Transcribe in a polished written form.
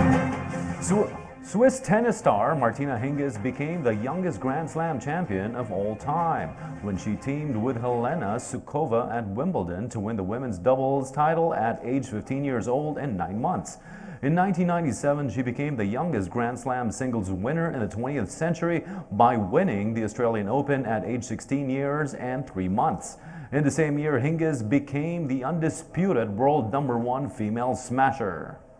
Swiss tennis star Martina Hingis became the youngest Grand Slam champion of all time when she teamed with Helena Suková at Wimbledon to win the women's doubles title at age 15 years old and 9 months. In 1997, she became the youngest Grand Slam singles winner in the 20th century by winning the Australian Open at age 16 years and 3 months. In the same year, Hingis became the undisputed world #1 female smasher.